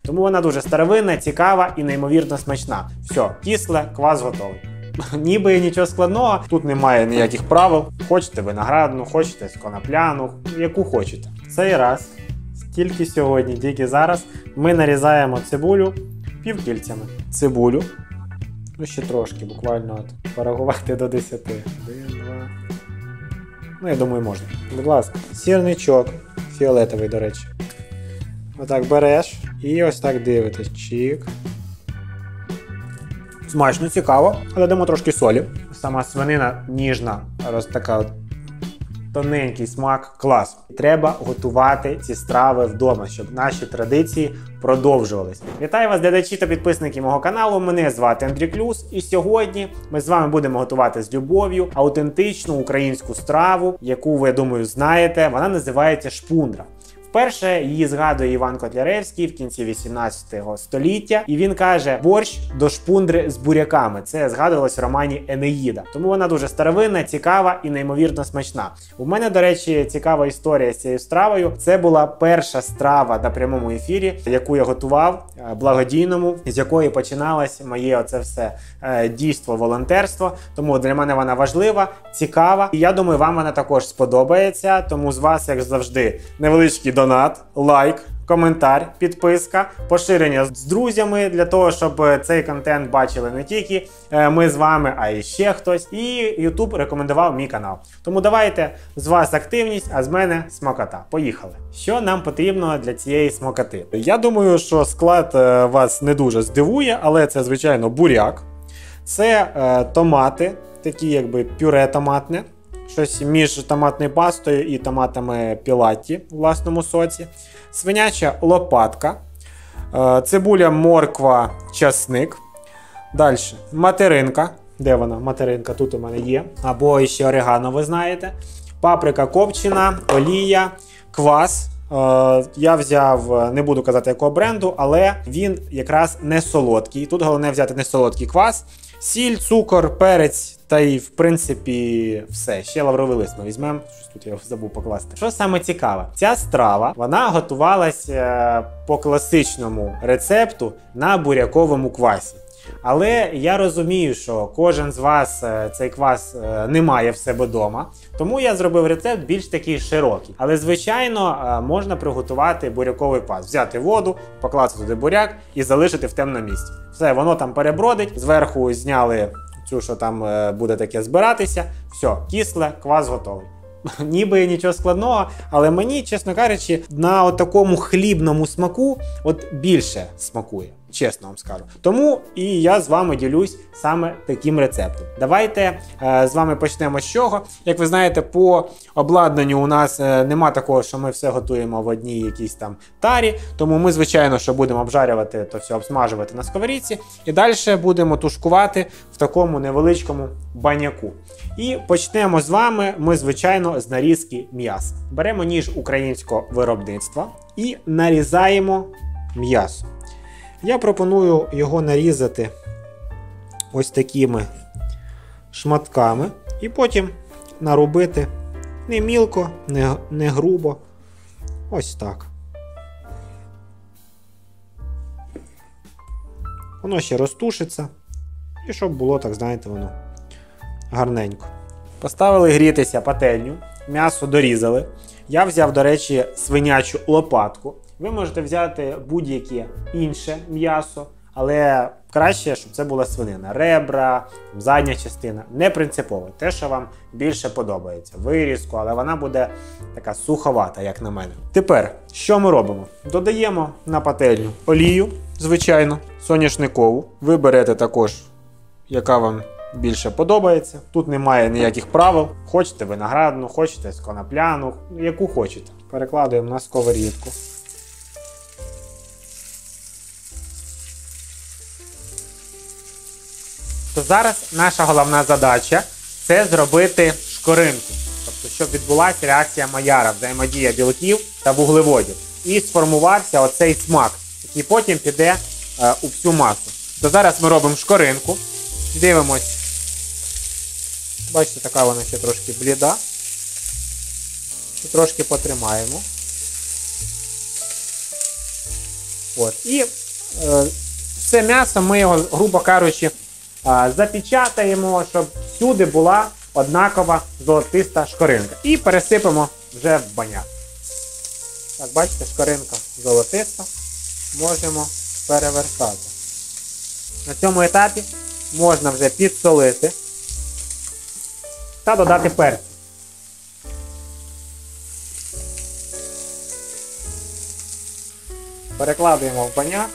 Тому вона дуже старовинна, цікава і неймовірно смачна. Все, кисле, квас готовий. Ніби нічого складного, тут немає ніяких правил. Хочете виноградну, хочете конопляну, яку хочете. Цей раз, тільки сьогодні, тільки зараз, ми нарізаємо цибулю півкільцями. Цибулю, ну ще трошки, буквально от, порахувати до 10. 1, 2. Ну, я думаю, можна. Будь ласка, сірничок, фіолетовий, до речі. Отак береш і ось так дивитесь. Чик. Смачно, цікаво, але дамо трошки солі. Сама свинина ніжна, така от тоненький смак, клас. Треба готувати ці страви вдома, щоб наші традиції продовжувались. Вітаю вас, глядачі та підписники мого каналу. Мене звати Андрій Клюс, і сьогодні ми з вами будемо готувати з любов'ю автентичну українську страву, яку ви, я думаю, знаєте. Вона називається шпундра. Вперше її згадує Іван Котляревський в кінці 18 століття, і він каже: борщ до шпундри з буряками. Це згадувалось в романі Енеїда. Тому вона дуже старовинна, цікава і неймовірно смачна. У мене, до речі, цікава історія з цією стравою. Це була перша страва на прямому ефірі, яку я готував благодійному, з якої починалось моє оце все дійство, волонтерство. Тому для мене вона важлива, цікава. І я думаю, вам вона також сподобається. Тому з вас, як завжди, невеличкий донат, лайк, коментар, підписка, поширення з друзями, для того, щоб цей контент бачили не тільки ми з вами, а і ще хтось. І YouTube рекомендував мій канал. Тому давайте, з вас активність, а з мене смакота. Поїхали! Що нам потрібно для цієї смакоти? Я думаю, що склад вас не дуже здивує, але це, звичайно, буряк. Це томати, такі якби пюре томатне. Щось між томатною пастою і томатами пілатті у власному соці. Свиняча лопатка. Цибуля, морква, часник. Далі материнка. Де вона? Материнка тут у мене є. Або ще орегано, ви знаєте. Паприка копчена, олія, квас. Я взяв, не буду казати якого бренду, але він якраз не солодкий. Тут головне взяти не солодкий квас. Сіль, цукор, перець та й, в принципі, все. Ще лавровий лист ми візьмемо. Щось тут я забув покласти. Що саме цікаве? Ця страва, вона готувалась по класичному рецепту на буряковому квасі. Але я розумію, що кожен з вас цей квас не має в себе вдома, тому я зробив рецепт більш такий широкий. Але, звичайно, можна приготувати буряковий квас. Взяти воду, покласти туди буряк і залишити в темному місці. Все, воно там перебродить, зверху зняли цю, що там буде таке збиратися. Все, кисле, квас готовий. Ніби нічого складного, але мені, чесно кажучи, на такому хлібному смаку більше смакує. Чесно вам скажу. Тому і я з вами ділюсь саме таким рецептом. Давайте з вами почнемо з чого. Як ви знаєте, по обладнанню у нас нема такого, що ми все готуємо в одній якійсь там тарі. Тому ми, звичайно, що будемо обжарювати, то все обсмажувати на сковорідці. І далі будемо тушкувати в такому невеличкому баняку. І почнемо з вами ми, звичайно, з нарізки м'яса. Беремо ніж українського виробництва і нарізаємо м'ясо. Я пропоную його нарізати ось такими шматками і потім нарубити не мілко, не грубо. Ось так. Воно ще розтушиться. І щоб було, так знаєте, воно гарненько. Поставили грітися пательню, м'ясо дорізали. Я взяв, до речі, свинячу лопатку. Ви можете взяти будь-яке інше м'ясо, але краще, щоб це була свинина. Ребра, задня частина. Не принципово. Те, що вам більше подобається. Вирізку, але вона буде така суховата, як на мене. Тепер, що ми робимо? Додаємо на пательню олію, звичайно, соняшникову. Ви берете також, яка вам більше подобається. Тут немає ніяких правил. Хочете виноградну, хочете конопляну, яку хочете. Перекладуємо на сковорідку. То зараз наша головна задача – це зробити шкоринку. Тобто, щоб відбулася реакція Маяра, взаємодія білків та вуглеводів. І сформувався оцей смак, який потім піде у всю масу. То зараз ми робимо шкоринку. Дивимось. Бачите, така вона ще трошки бліда. І трошки потримаємо. От. І це м'ясо ми його, грубо кажучи, запечатаємо, щоб всюди була однакова золотиста шкоринка. І пересипемо вже в баняк. Так, бачите, шкоринка золотиста. Можемо перевертати. На цьому етапі можна вже підсолити та додати перцю. Перекладуємо в баняк.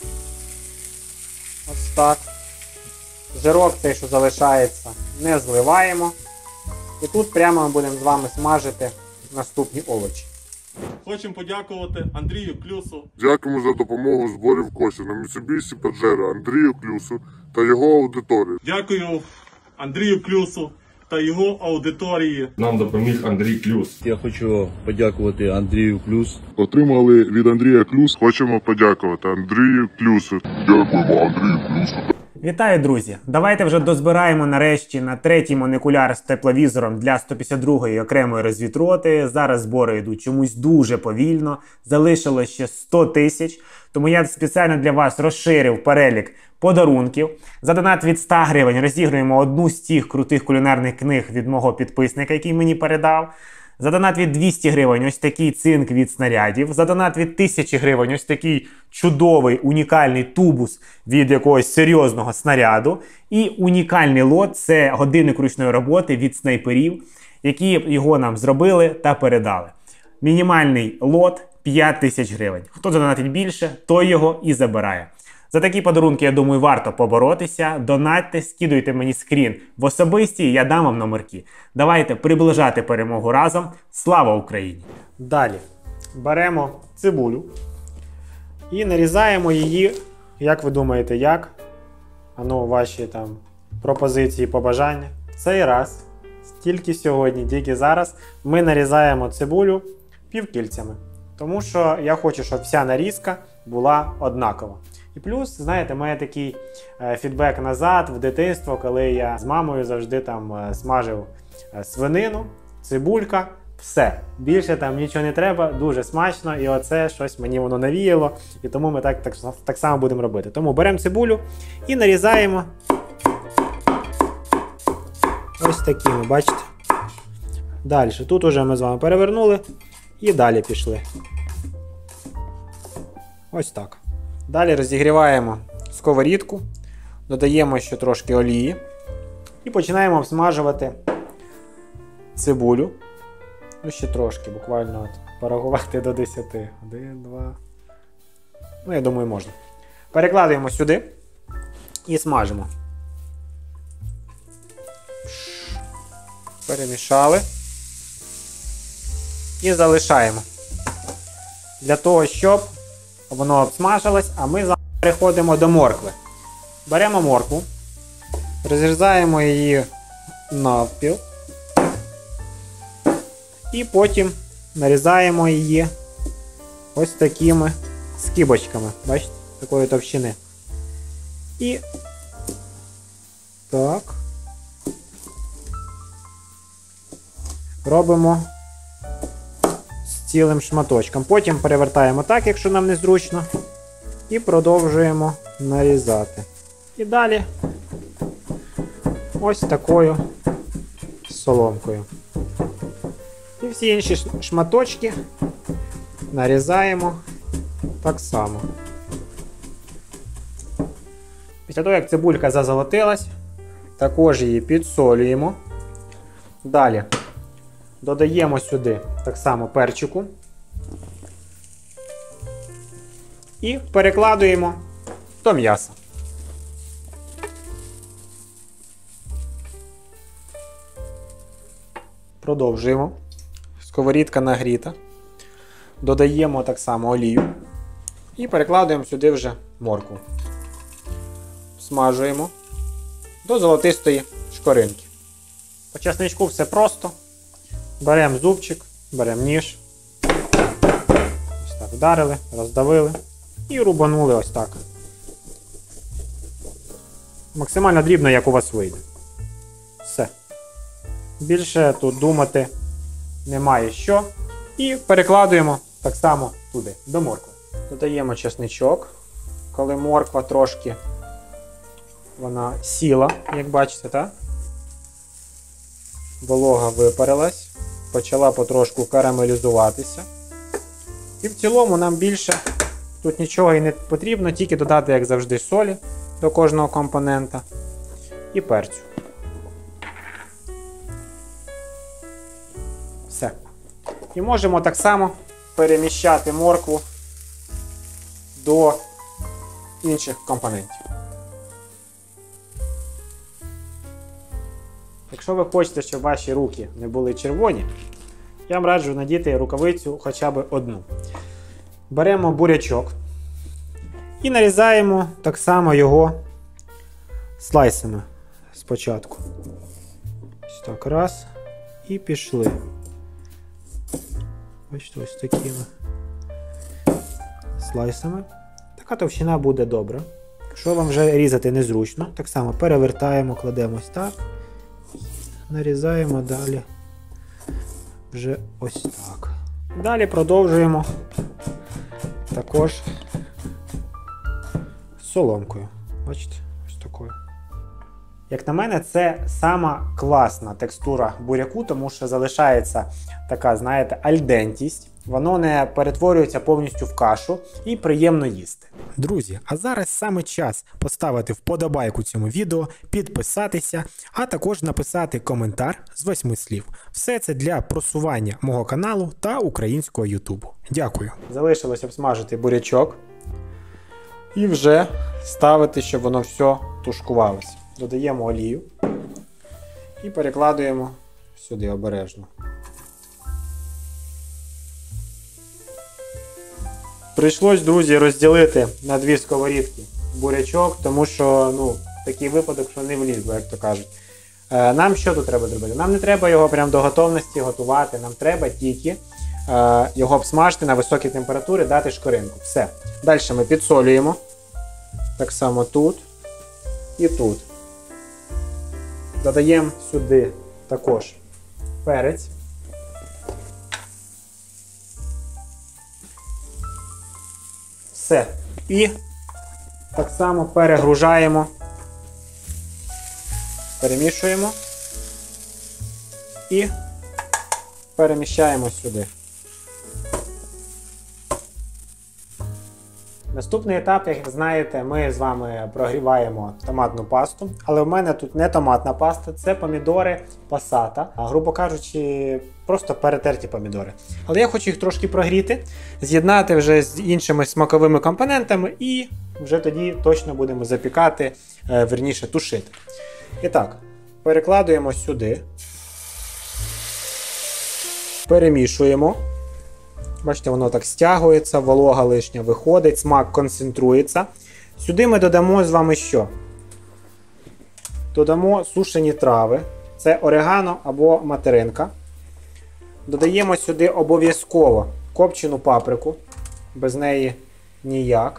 Ось так. Жирок цей, що залишається, не зливаємо. І тут прямо ми будемо з вами смажити наступні овочі. Хочемо подякувати Андрію Клюсу. Дякуємо за допомогу у зборі в кошти на Mitsubishi Pajero Андрію Клюсу та його аудиторії. Дякую Андрію Клюсу та його аудиторії. Нам допоміг Андрій Клюс. Я хочу подякувати Андрію Клюс. Отримали від Андрія Клюс. Хочемо подякувати Андрію Клюсу. Дякуємо Андрію Клюсу. Вітаю, друзі! Давайте вже дозбираємо нарешті на третій монокуляр з тепловізором для 152-ї окремої розвідроти. Зараз збори йдуть чомусь дуже повільно. Залишилось ще 100 тисяч. Тому я спеціально для вас розширив перелік подарунків. За донат від 100 гривень розігруємо одну з тих крутих кулінарних книг від мого підписника, який мені передав. За донат від 200 гривень ось такий цинк від снарядів. За донат від 1000 гривень ось такий чудовий, унікальний тубус від якогось серйозного снаряду. І унікальний лот – це годинник ручної роботи від снайперів, які його нам зробили та передали. Мінімальний лот – 5000 гривень. Хто задонатить більше, той його і забирає. За такі подарунки, я думаю, варто поборотися. Донатьте, скидуйте мені скрін в особисті, я дам вам номерки. Давайте приближати перемогу разом. Слава Україні! Далі беремо цибулю і нарізаємо її, як ви думаєте, як? Ану, ваші там пропозиції, побажання. Цей раз, тільки сьогодні, тільки зараз, ми нарізаємо цибулю півкільцями. Тому що я хочу, щоб вся нарізка була однакова. І плюс, знаєте, має такий фідбек назад в дитинство, коли я з мамою завжди там смажив свинину, цибулька, все. Більше там нічого не треба, дуже смачно, і оце щось мені воно навіяло, і тому ми так само будемо робити. Тому беремо цибулю і нарізаємо ось такими, бачите? Далі, тут уже ми з вами перевернули і далі пішли. Ось так. Далі розігріваємо сковорідку, додаємо ще трошки олії і починаємо обсмажувати цибулю. Ну, ще трошки, буквально порахувати до 10. 1, 2. Ну, я думаю, можна. Перекладаємо сюди і смажимо. Перемішали. І залишаємо. Для того, щоб воно обсмажилось, а ми зараз переходимо до моркви. Беремо моркву, розрізаємо її навпіл і потім нарізаємо її ось такими скибочками, бачите, такої товщини. І так робимо цілим шматочком. Потім перевертаємо так, якщо нам незручно, і продовжуємо нарізати. І далі ось такою соломкою. І всі інші шматочки нарізаємо так само. Після того, як цибулька зазолотилась, також її підсолюємо. Далі додаємо сюди так само перчику і перекладуємо до м'яса. Продовжуємо. Сковорідка нагріта. Додаємо так само олію і перекладуємо сюди вже моркву. Смажуємо до золотистої шкоринки. По чесничку все просто. Беремо зубчик, беремо ніж, ось так вдарили, роздавили і рубанули ось так. Максимально дрібно, як у вас вийде. Все. Більше тут думати немає що. І перекладуємо так само туди, до моркви. Додаємо чесничок. Коли морква трошки вона сіла, як бачите, так? Волога випарилась, почала потрошку карамелізуватися. І в цілому нам більше тут нічого і не потрібно, тільки додати, як завжди, солі до кожного компонента і перцю. Все. І можемо так само переміщати моркву до інших компонентів. Якщо ви хочете, щоб ваші руки не були червоні, я вам раджу надіти рукавицю хоча б одну. Беремо бурячок і нарізаємо так само його слайсами спочатку. Ось так, раз. І пішли. Бачите, ось такими слайсами. Така товщина буде добра. Якщо вам вже різати незручно, так само перевертаємо, кладемо ось так. Нарізаємо далі вже ось так. Далі продовжуємо також соломкою. Бачите? Ось такою. Як на мене, це сама класна текстура буряку, тому що залишається така, знаєте, альдентість. Воно не перетворюється повністю в кашу і приємно їсти. Друзі, а зараз саме час поставити вподобайку цьому відео, підписатися, а також написати коментар з 8 слів. Все це для просування мого каналу та українського ютубу. Дякую. Залишилось обсмажити бурячок і вже ставити, щоб воно все тушкувалося. Додаємо олію і перекладуємо сюди обережно. Прийшлось, друзі, розділити на 2 сковорідки бурячок, тому що, такий випадок, що не влізло, як то кажуть. Нам що тут треба зробити? Нам не треба його прям до готовності готувати, нам треба тільки його обсмажити на високій температурі, дати шкоринку. Все. Далі ми підсолюємо. Так само тут і тут. Додаємо сюди також перець. Все. І так само перегружаємо, перемішуємо і переміщаємо сюди. Наступний етап, як знаєте, ми з вами прогріваємо томатну пасту, але в мене тут не томатна паста, це помідори пасата, грубо кажучи, просто перетерті помідори. Але я хочу їх трошки прогріти, з'єднати вже з іншими смаковими компонентами і вже тоді точно будемо запікати, верніше тушити. І так, перекладуємо сюди, перемішуємо. Бачите, воно так стягується, волога лишня виходить, смак концентрується. Сюди ми додамо з вами що? Додамо сушені трави. Це орегано або материнка. Додаємо сюди обов'язково копчену паприку. Без неї ніяк.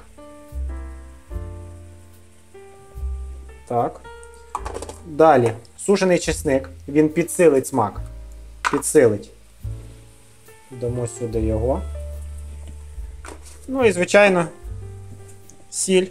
Так. Далі сушений чесник. Він підсилить смак. Підсилить. Дамо сюди його. Ну і, звичайно, сіль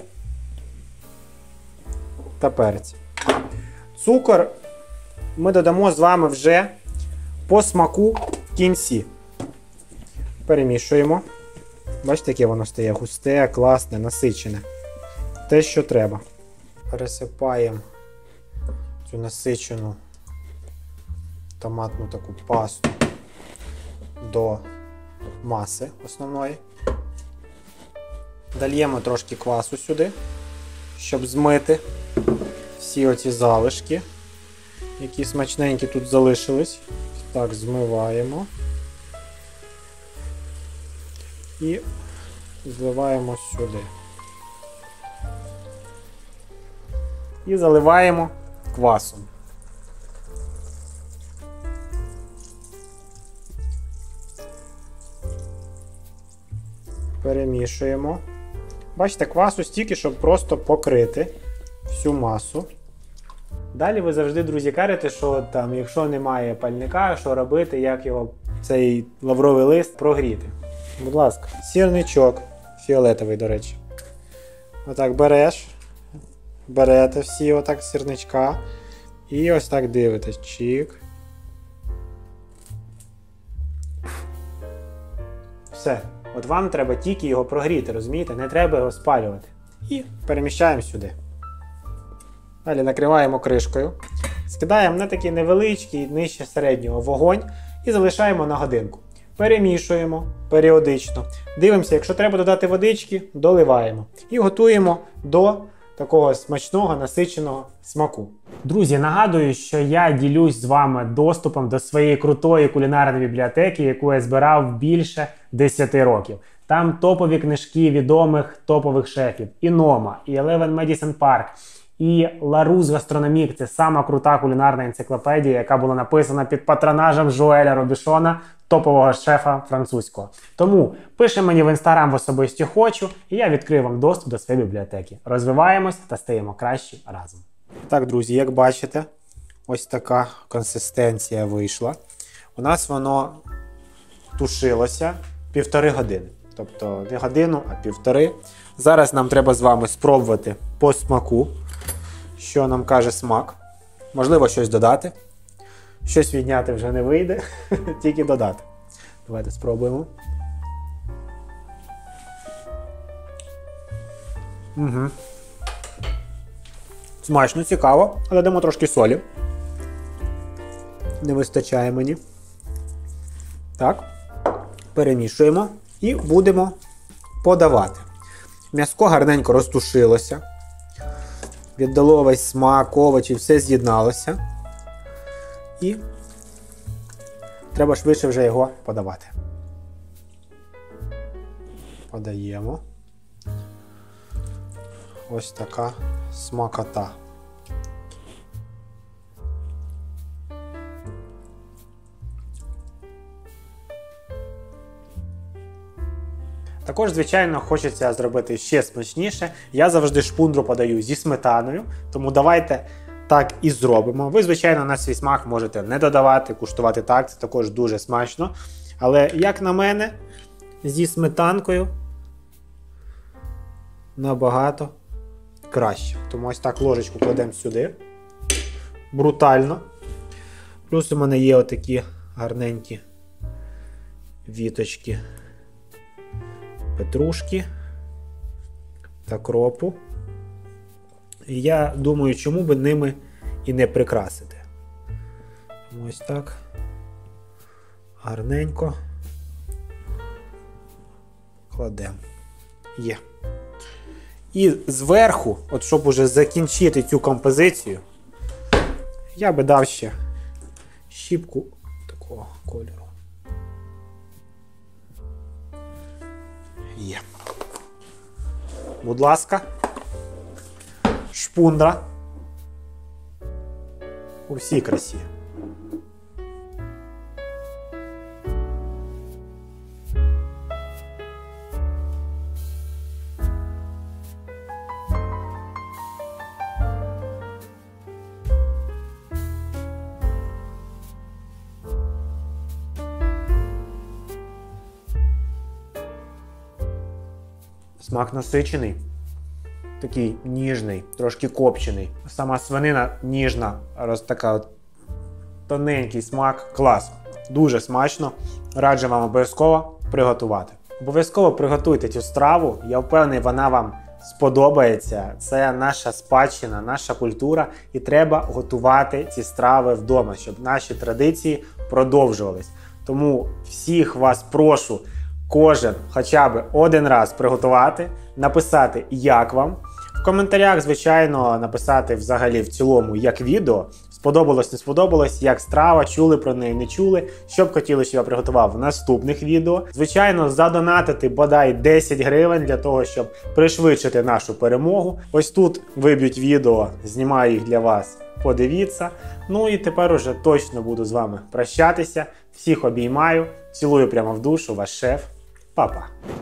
та перець. Цукор ми додамо з вами вже по смаку в кінці. Перемішуємо. Бачите, яке воно стає густе, класне, насичене. Те, що треба. Пересипаємо цю насичену томатну таку пасту до маси основної. Дальємо трошки квасу сюди, щоб змити всі оці залишки, які смачненькі тут залишились. Так, змиваємо. І зливаємо сюди. І заливаємо квасом. Перемішуємо. Бачите, квасу стільки, щоб просто покрити всю масу. Далі ви завжди, друзі, кажете, що там, якщо немає пальника, що робити, як його, цей лавровий лист, прогріти. Будь ласка, сірничок, Фіолетовий, до речі. Отак берете всі отак сірничка. І ось так дивитесь. Чик. Все. От вам треба тільки його прогріти, розумієте? Не треба його спалювати. І переміщаємо сюди. Далі накриваємо кришкою. Скидаємо на такий невеличкий, нижче середнього вогонь і залишаємо на годинку. Перемішуємо періодично. Дивимося, якщо треба додати водички, доливаємо. І готуємо до такого смачного, насиченого смаку. Друзі, нагадую, що я ділюсь з вами доступом до своєї крутої кулінарної бібліотеки, яку я збирав більше 10 років. Там топові книжки відомих топових шефів. І Нома, і Eleven Medicine Park, і Larousse Gastronomique – це сама крута кулінарна енциклопедія, яка була написана під патронажем Жуеля Робішона, топового шефа французького. Тому пиши мені в інстаграм в особисті хочу, і я відкрию вам доступ до своєї бібліотеки. Розвиваємось та стаємо кращі разом. Так, друзі, як бачите, ось така консистенція вийшла. У нас воно тушилося 1,5 години. Тобто не годину, а 1,5. Зараз нам треба з вами спробувати по смаку, що нам каже смак. Можливо, щось додати. Щось відняти вже не вийде, тільки додати. Давайте спробуємо. Угу. Смачно, цікаво, але дамо трошки солі. Не вистачає мені. Так, перемішуємо і будемо подавати. М'яско гарненько розтушилося. Віддало весь смак, овочі, все з'єдналося. І треба швидше вже його подавати. Подаємо. Ось така смакота. Також, звичайно, хочеться зробити ще смачніше. Я завжди шпундру подаю зі сметаною, тому давайте так і зробимо. Ви, звичайно, на свій смак можете не додавати, куштувати так, це також дуже смачно. Але, як на мене, зі сметанкою набагато краще. Тому ось так ложечку кладемо сюди. Брутально. Плюс у мене є отакі гарненькі віточки петрушки та кропу. І я думаю, чому би ними і не прикрасити. Ось так. Гарненько. Кладемо. Є. І зверху, от щоб уже закінчити цю композицію, я би дав ще щіпку такого кольору. Є. Будь ласка. Шпундра. У всій красі. Смак насичений, такий ніжний, трошки копчений. Сама свинина ніжна, така от тоненький смак. Клас. Дуже смачно. Раджу вам обов'язково приготувати. Обов'язково приготуйте цю страву. Я впевнений, вона вам сподобається. Це наша спадщина, наша культура. І треба готувати ці страви вдома, щоб наші традиції продовжувались. Тому всіх вас прошу кожен хоча б один раз приготувати, написати, як вам. В коментарях, звичайно, написати взагалі в цілому, як відео. Сподобалось, не сподобалось, як страва, чули про неї, не чули, що б хотіли, щоб я приготував в наступних відео. Звичайно, задонатити бодай 10 гривень для того, щоб пришвидшити нашу перемогу. Ось тут виб'ють відео, знімаю їх для вас, подивіться. Ну і тепер уже точно буду з вами прощатися. Всіх обіймаю, цілую прямо в душу, ваш шеф. Па-па.